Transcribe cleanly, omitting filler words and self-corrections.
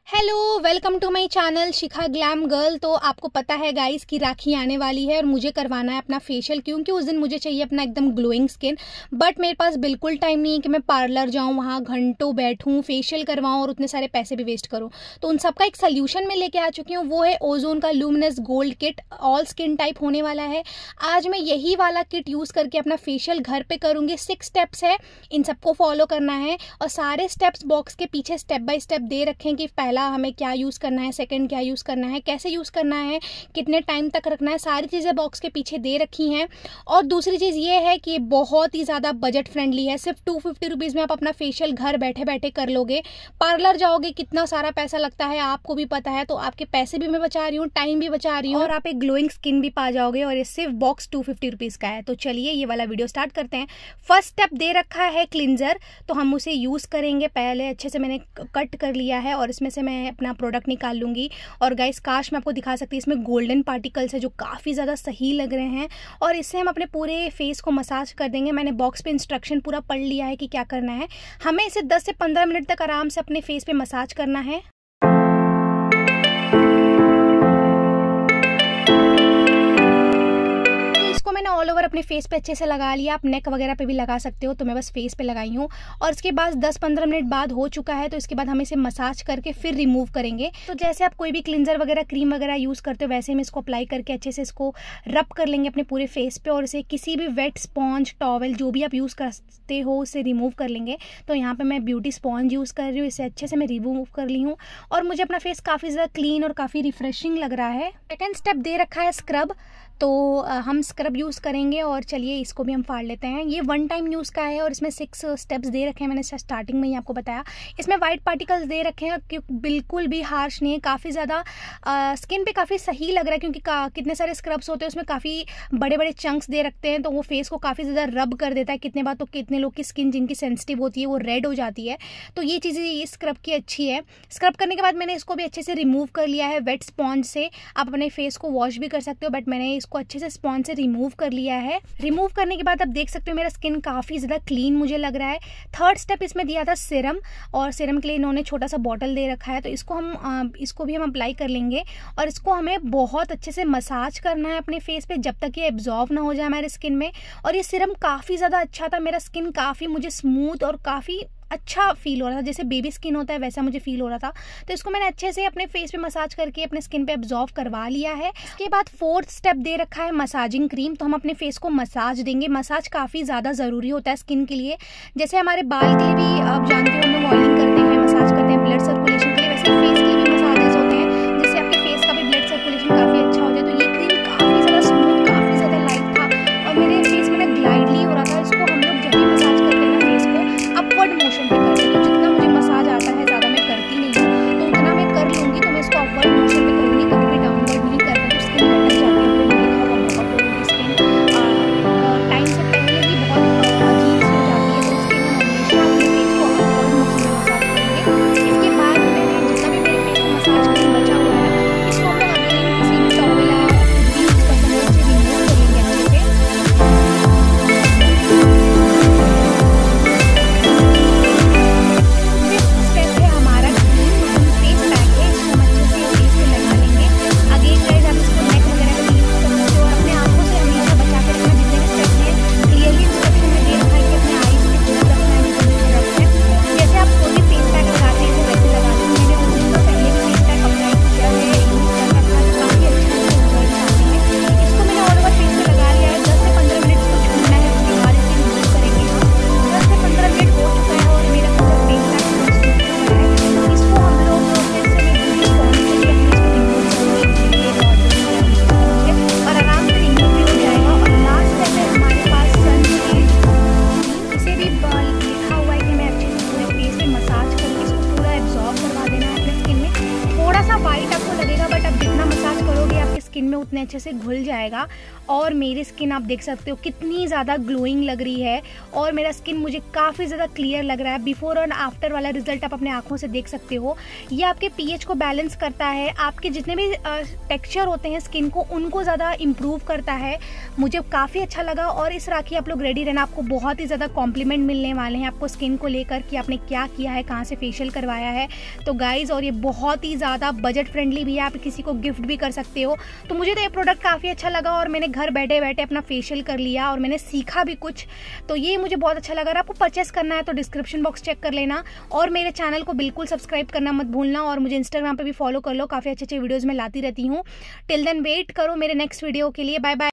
Hello, welcome to my channel Shikha glam girl. तो आपको पता है गाइस कि राखी आने वाली है और मुझे करवाना है अपना फेशियल, क्योंकि उस दिन मुझे चाहिए अपना एकदम ग्लोइंग स्किन। बट मेरे पास बिल्कुल टाइम नहीं है कि मैं पार्लर जाऊं, वहां घंटों बैठूं, फेशियल करवाऊं और उतने सारे पैसे भी वेस्ट करूं। तो उन सबका एक सोल्यूशन मैं लेके आ चुकी हूँ, वो है ओजोन का luminous gold kit. All skin type होने वाला है। आज मैं यही वाला किट यूज़ करके अपना फेशियल घर पे करूँगी। 6 स्टेप्स है, इन सबको फॉलो करना है और सारे स्टेप्स बॉक्स के पीछे स्टेप बाय स्टेप दे रखें कि पहला हमें क्या यूज़ करना है, सेकंड क्या यूज़ करना है, कैसे यूज़ करना है, कितने टाइम तक रखना है, सारी चीज़ें बॉक्स के पीछे दे रखी हैं। और दूसरी चीज़ ये है कि बहुत ही ज़्यादा बजट फ्रेंडली है। सिर्फ 250 रुपीज़ में आप अपना फेशियल घर बैठे बैठे कर लोगे। पार्लर जाओगे कितना सारा पैसा लगता है आपको भी पता है, तो आपके पैसे भी मैं बचा रही हूँ, टाइम भी बचा रही हूँ और आप एक ग्लोइंग स्किन भी पा जाओगे। और ये सिर्फ बॉक्स 250 रुपीज़ का है। तो चलिए ये वाला वीडियो स्टार्ट करते हैं। फर्स्ट स्टेप दे रखा है क्लिंजर, तो हम उसे यूज़ करेंगे। पहले अच्छे से मैंने कट कर लिया है और इसमें से मैं अपना प्रोडक्ट निकाल लूँगी। और गाइस काश मैं आपको दिखा सकती हूँ, इसमें गोल्डन पार्टिकल्स है जो काफ़ी ज़्यादा सही लग रहे हैं। और इससे हम अपने पूरे फेस को मसाज कर देंगे। मैंने बॉक्स पे इंस्ट्रक्शन पूरा पढ़ लिया है कि क्या करना है। हमें इसे 10 से 15 मिनट तक आराम से अपने फेस पे मसाज करना है। मैंने ऑल ओवर अपने फेस पे अच्छे से लगा लिया। आप नेक वगैरह पे भी लगा सकते हो, तो मैं बस फेस पे लगाई हूँ। और इसके बाद 10-15 मिनट बाद हो चुका है, तो इसके बाद हम इसे मसाज करके फिर रिमूव करेंगे। तो जैसे आप कोई भी क्लिंजर वगैरह क्रीम वगैरह यूज़ करते हो, वैसे हम इसको अप्लाई करके अच्छे से इसको रब कर लेंगे अपने पूरे फेस पे। और इसे किसी भी वेट स्पॉन्ज, टॉवल जो भी आप यूज़ करते हो उसे रिमूव कर लेंगे। तो यहाँ पर मैं ब्यूटी स्पॉन्ज यूज़ कर रही हूँ, इसे अच्छे से मैं रिमूव कर ली हूँ और मुझे अपना फेस काफ़ी ज़्यादा क्लीन और काफ़ी रिफ्रेशिंग लग रहा है। सेकेंड स्टेप दे रखा है स्क्रब, तो हम स्क्रब यूज़ करेंगे। और चलिए इसको भी हम फाड़ लेते हैं। ये 1 टाइम यूज़ का है और इसमें 6 स्टेप्स दे रखे हैं। मैंने स्टार्टिंग में ही आपको बताया। इसमें वाइट पार्टिकल्स दे रखे हैं कि बिल्कुल भी हार्श नहीं है, काफ़ी ज़्यादा स्किन पे काफ़ी सही लग रहा है, क्योंकि कितने सारे स्क्रब्स होते हैं उसमें काफ़ी बड़े बड़े चंक्स दे रखते हैं, तो वो फेस को काफ़ी ज़्यादा रब कर देता है। कितने बार तो कितने लोग की स्किन जिनकी सेंसिटिव होती है वो रेड हो जाती है। तो ये चीज़ें इस स्क्रब की अच्छी है। स्क्रब करने के बाद मैंने इसको भी अच्छे से रिमूव कर लिया है वेट स्पॉन्ज से। आप अपने फेस को वॉश भी कर सकते हो, बट मैंने इसको अच्छे से स्पॉन्ज से रिमूव कर लिया है। रिमूव करने के बाद आप देख सकते हो मेरा स्किन काफ़ी ज़्यादा क्लीन मुझे लग रहा है। थर्ड स्टेप इसमें दिया था सीरम, और सीरम के लिए इन्होंने छोटा सा बॉटल दे रखा है, तो इसको भी हम अप्लाई कर लेंगे। और इसको हमें बहुत अच्छे से मसाज करना है अपने फेस पे जब तक ये एब्जॉर्व ना हो जाए हमारे स्किन में। और ये सीरम काफ़ी ज़्यादा अच्छा था, मेरा स्किन काफ़ी मुझे स्मूथ और काफ़ी अच्छा फील हो रहा था, जैसे बेबी स्किन होता है वैसा मुझे फील हो रहा था। तो इसको मैंने अच्छे से अपने फेस पे मसाज करके अपने स्किन पे एब्जॉर्व करवा लिया है। इसके बाद फोर्थ स्टेप दे रखा है मसाजिंग क्रीम, तो हम अपने फेस को मसाज देंगे। मसाज काफ़ी ज़्यादा ज़रूरी होता है स्किन के लिए। जैसे हमारे बाल के लिए भी आप जानते हो हम लोग ऑयलिंग करते हैं, मसाज करते हैं ब्लड सर्कुलेशन के लिए, वैसे फेस के लिए भी मसाजेस होते हैं जिससे आपके फेस का भी ब्लड सर्कुलेशन काफ़ी अच्छा हो जाए। तो ये क्रीम काफ़ी ज़्यादा स्मूथ, काफ़ी ज़्यादा लाइट था और मेरे फेस में ना ग्लाइडली हो रहा था। इसको हम लोग जब भी मसाज करते हैं ना फेस को अपवर्ड मोशन पे करते हैं, तो जितना मुझे मसाज आता है ज़्यादा मैं करती नहीं हूँ, तो उतना मैं कर लूँगी। तो मैं इसको अपवर्ड मोशन पे करूँगी, कभी भी डाउनवर्ड नहीं करती, तो स्किन लटक जाती है। आपको देखा होगा बहुत लोगों की स्किन टाइम से पहले ही बहुत अजीब सी हो जाती है, तो इसके लिए हम हमेशा अपने फेस को अपवर्ड मोशन में मसाज करेंगे। इसके बाद मैंने में उतने अच्छे से घुल जाएगा। और मेरी स्किन आप देख सकते हो कितनी ज़्यादा ग्लोइंग लग रही है और मेरा स्किन मुझे काफ़ी ज़्यादा क्लियर लग रहा है। बिफोर और आफ्टर वाला रिजल्ट आप अपने आँखों से देख सकते हो। ये आपके पीएच को बैलेंस करता है, आपके जितने भी टेक्सचर होते हैं स्किन को उनको ज़्यादा इम्प्रूव करता है। मुझे काफ़ी अच्छा लगा और इस राखी आप लोग रेडी रहना, आपको बहुत ही ज़्यादा कॉम्प्लीमेंट मिलने वाले हैं आपको स्किन को लेकर कि आपने क्या किया है, कहाँ से फेशियल करवाया है। तो गाइज़, और ये बहुत ही ज़्यादा बजट फ्रेंडली भी है, आप किसी को गिफ्ट भी कर सकते हो। तो मुझे तो ये प्रोडक्ट काफ़ी अच्छा लगा और मैंने घर बैठे बैठे अपना फेशियल कर लिया और मैंने सीखा भी कुछ, तो ये मुझे बहुत अच्छा लगा। अगर आपको परचेस करना है तो डिस्क्रिप्शन बॉक्स चेक कर लेना और मेरे चैनल को बिल्कुल सब्सक्राइब करना मत भूलना और मुझे इंस्टाग्राम पे भी फॉलो कर लो, काफ़ी अच्छे अच्छे वीडियोज़ मैं लाती रहती हूँ। टिल देन वेट करो मेरे नेक्स्ट वीडियो के लिए। Bye bye.